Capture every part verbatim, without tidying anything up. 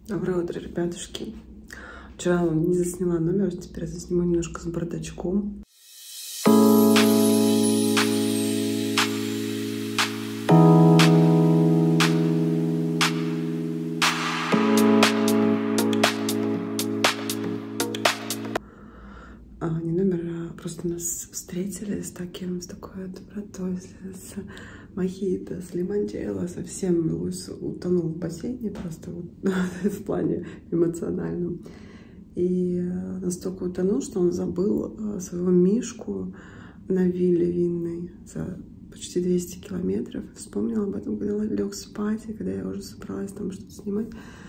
Доброе утро, ребятушки. Вчера не засняла номер, теперь засниму немножко с бардачком. А, не номер, а просто нас встретили с таким, с такой добротой, с, с мохито, с лимончелло, совсем Луис утонул в бассейне просто в плане эмоциональном. И настолько утонул, что он забыл своего мишку на вилле винной за почти двести километров. Вспомнила об этом, когда лег спать, и когда я уже собралась там что-то снимать.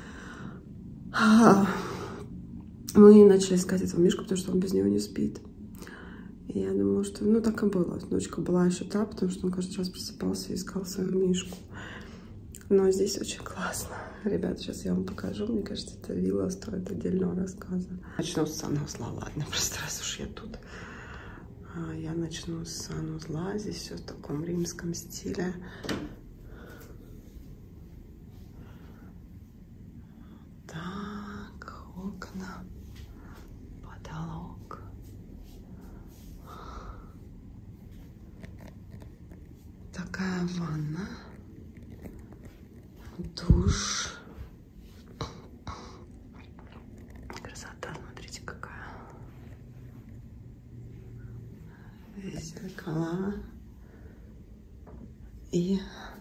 Мы начали искать этого мишку, потому что он без него не спит. И я думала, что, ну, так и было. Ночка была еще та, потому что он каждый раз просыпался и искал свою мишку. Но здесь очень классно. Ребята, сейчас я вам покажу. Мне кажется, эта вилла стоит отдельного рассказа. Начну с санузла, ладно, просто раз уж я тут. Я начну с санузла. Здесь все в таком римском стиле. Так, окна. Потолок. Такая ванна. Душ. Красота, смотрите, какая. Здесь зеркала. И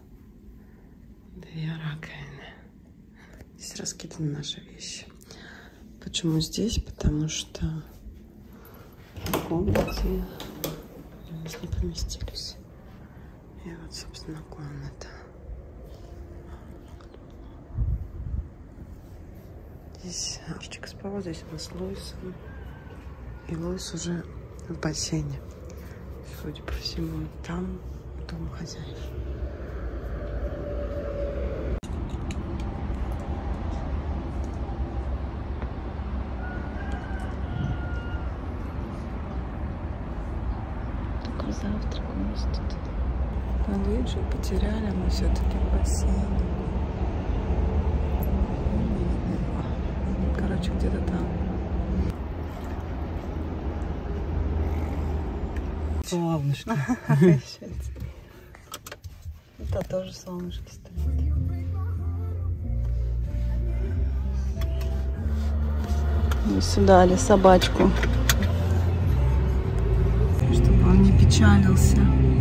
две раковины. Здесь раскиданы наши вещи. Почему здесь? Потому что в комнате у нас не поместились. И вот, собственно, комната. Здесь Арчик спал, здесь у нас Луис. И Луис уже в бассейне. Судя по всему, там дом хозяев. Только завтрак у нас тут. Луиджи потеряли, мы все-таки в бассейне. Короче, где-то там. Солнышко. Это тоже солнышки стоят. Мы сюда дали собачку, чтобы он не печалился.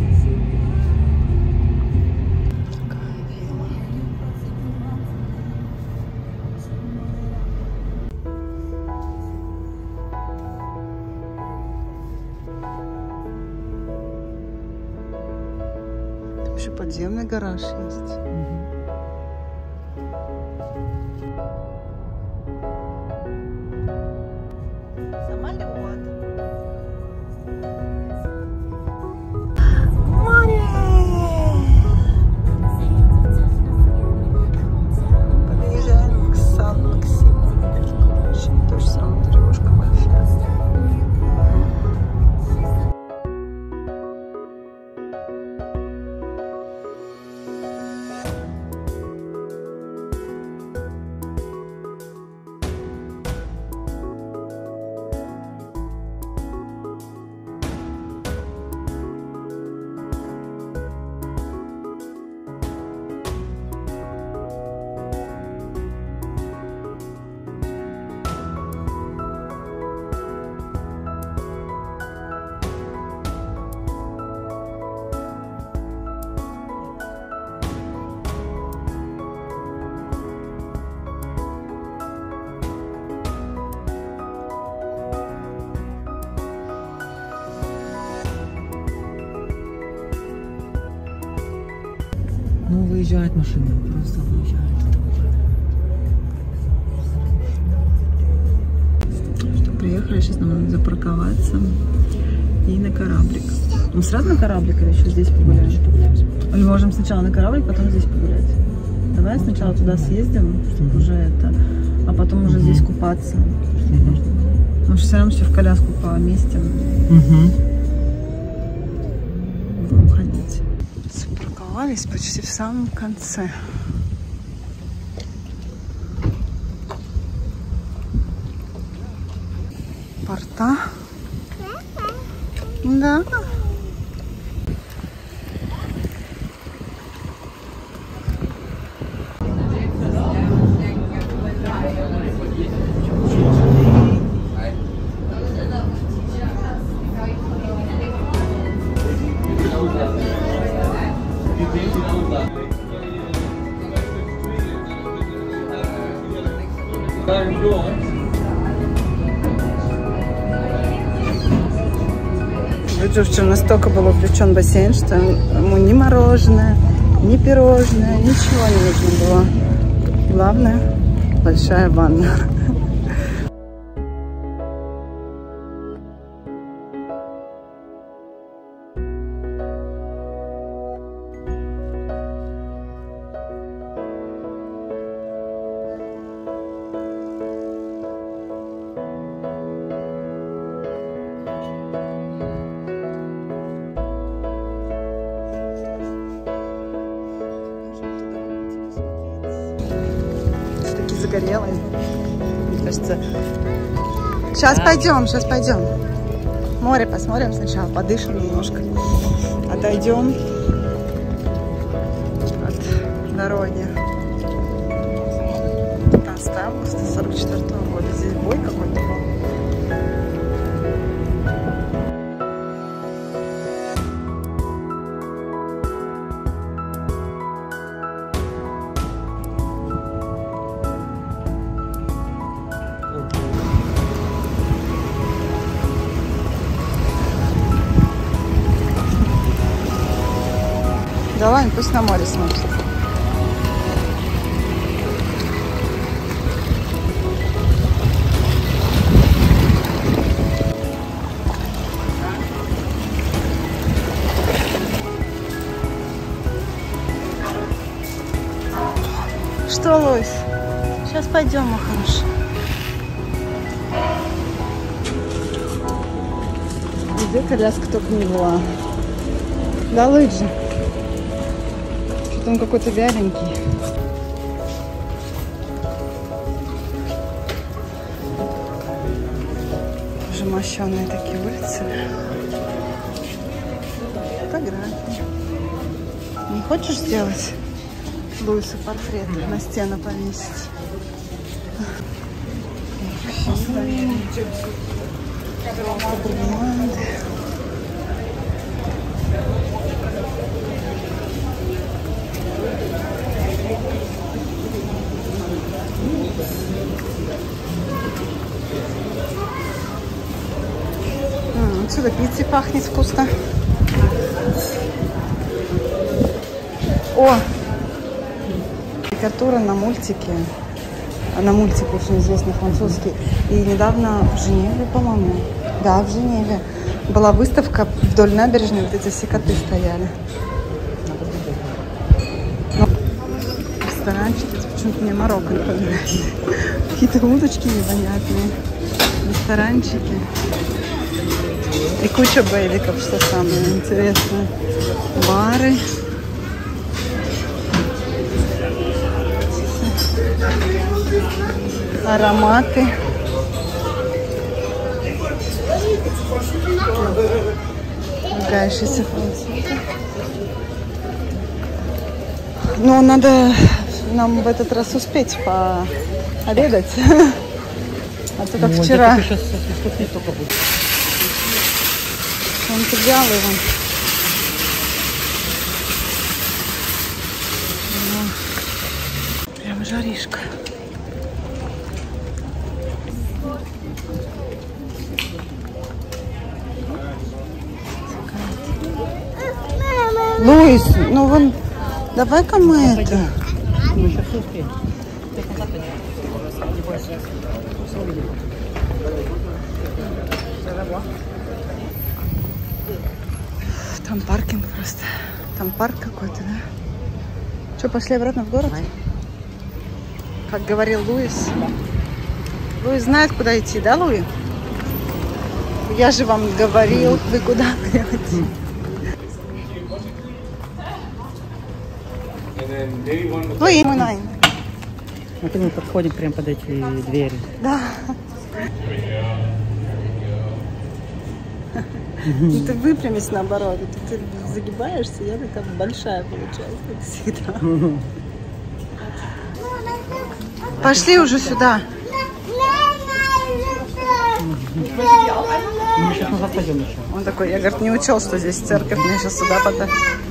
Еще подземный гараж есть. Самолет. Море! Подъезжаем к Сан-Максиму. Тоже самая деревушка большая. Ну, выезжает машина, просто выезжает. Что, приехали, сейчас нам надо запарковаться и на кораблик. Мы сразу на кораблик или еще здесь погулять? Или можем сначала на кораблик, потом здесь погулять? Давай сначала туда съездим, чтобы уже это, а потом уже здесь купаться. Потому что все равно все в коляску поместим. Угу. Будем ходить. Запарковались почти в самом конце. Порта. Да. Джурчик настолько был увлечен в бассейн, что ему ни мороженое, ни пирожное, ничего не нужно было. Главное, большая ванна. Загорелый. Мне кажется. Сейчас пойдем, сейчас пойдем. Море посмотрим сначала, подышим немножко. Отойдем от дороги. Константу сто сорок четвёртого года. Здесь бой какой-то был. Да ладно, пусть на море смотрит. Что, Луис? Сейчас пойдем, мой хороший. Где коляска только не была. Да, лыжи. Он какой-то вяленький. Уже мощеные такие улицы. Фотографии. Не хочешь сделать Луису портрет на стену повесить? Отсюда пиццей пахнет вкусно. О! Карикатура на мультике. На мультике очень известный французский. И недавно в Женеве, по-моему. Да, в Женеве. Была выставка вдоль набережной. Вот эти все коты стояли. Но... Ресторанчики. Почему-то мне Марокко напоминает. Какие-то удочки непонятные. Ресторанчики. И куча бейликов, что самое интересное. Бары. Ароматы. Ругающиеся французы. Но надо нам в этот раз успеть пообедать. А то как ну, вчера. Сейчас только будет. Он взял его. Прям жаришка. Луис, ну вон, давай-ка мы ну, это. Мы сейчас успеем. Там паркинг просто. Там парк какой-то, да? Что, пошли обратно в город? Как говорил Луис. Луис знает, куда идти, да, Луи? Я же вам говорил, вы куда идти. Луи, мы на. Вот мы подходим прямо под эти двери. Да. Ты выпрямись наоборот. Ты загибаешься, я такая большая получаюсь, как всегда. Пошли уже сюда. Мы сейчас назад пойдем еще. Он такой, я, говорит, не учел, что здесь церковь, мне сейчас сюда потом.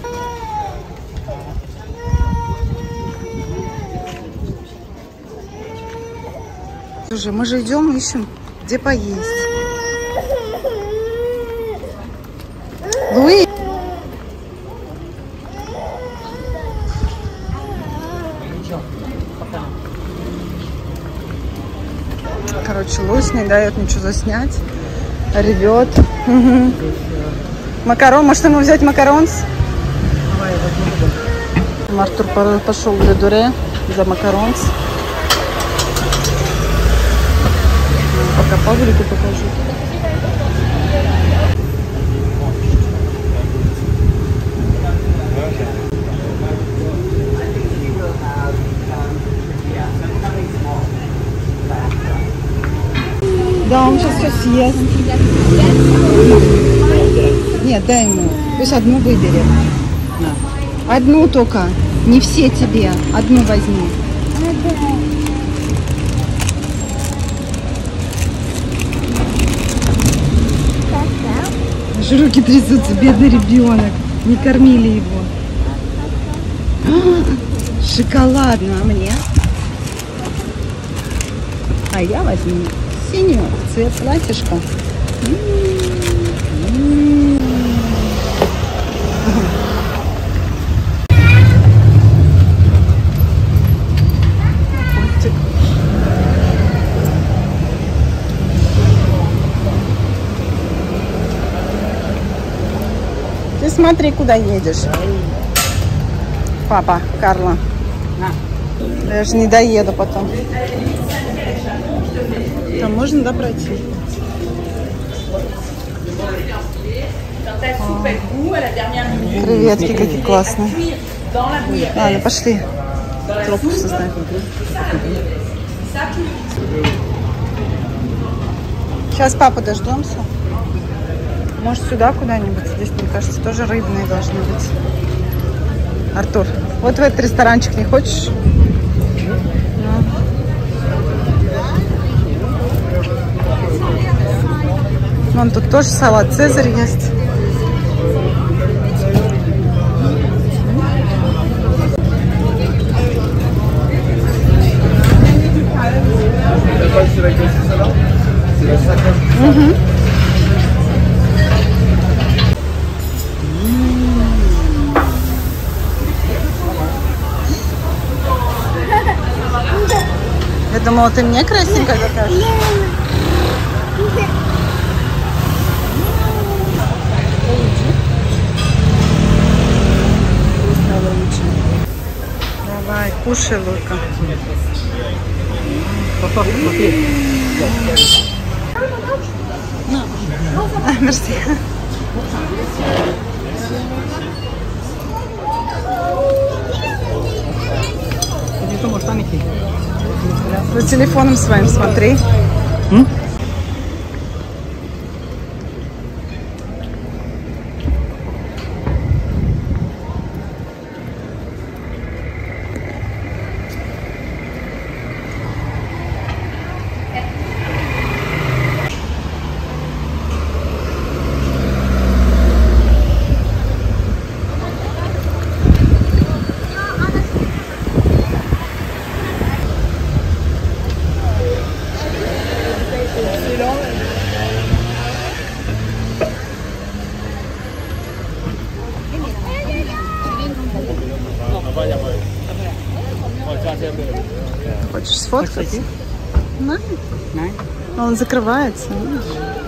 Слушай, мы же идем, ищем, где поесть. Луи! Короче, Луис не дает ничего заснять. Ревет. Угу. Макарон. Может ему взять макаронс? Артур пошел в Ледуре за макаронс. Пока Павлику покажу. Да, он сейчас все съест. Нет, дай ему. Пусть одну выберет. Да. Одну только. Не все тебе. Одну возьми. Аж руки трясутся, бедный ребенок. Не кормили его. А, шоколадно. А мне? А я возьму синюю, цвет платьишка. Ты смотри, куда едешь. Папа, Карло. Я же не доеду потом. Там можно, да, пройти? А, креветки какие классные. Ладно, пошли. Тропку создать. Сейчас папу дождемся. Может, сюда куда-нибудь? Здесь, мне кажется, тоже рыбные должны быть. Артур, вот в этот ресторанчик не хочешь? Вон тут тоже салат Цезарь есть. Угу. Я думала, ты мне красненько закажешь. Давай, кушай, Лука. Папа, смотри. А, мерси. Ты что, можешь там идти? За телефоном своим смотри. М? Хочешь сфоткать? На. На. Он закрывается, видишь?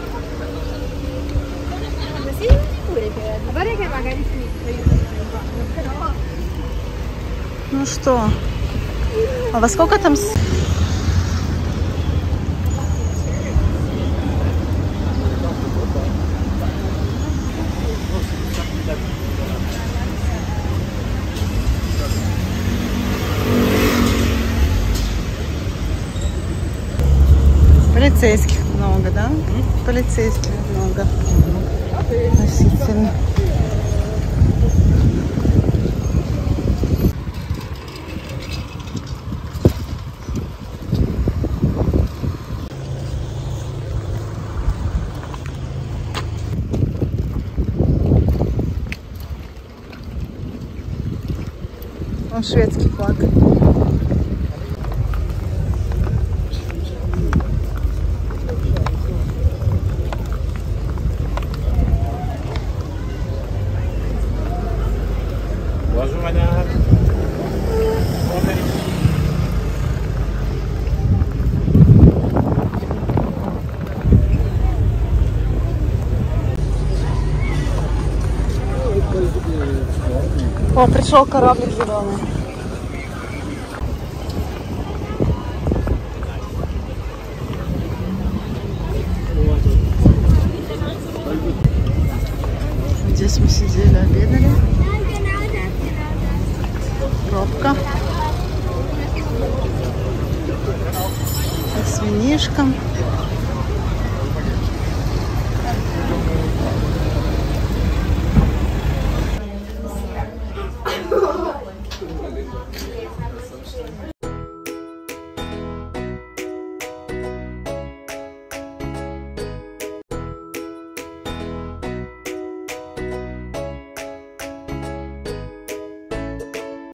Ну что? А во сколько там? Полицейских много, да? Полицейских много. относительно. Он шведский флаг. О, пришел кораблик зеленый. Здесь мы сидели, обедали. Пробка. С винишком.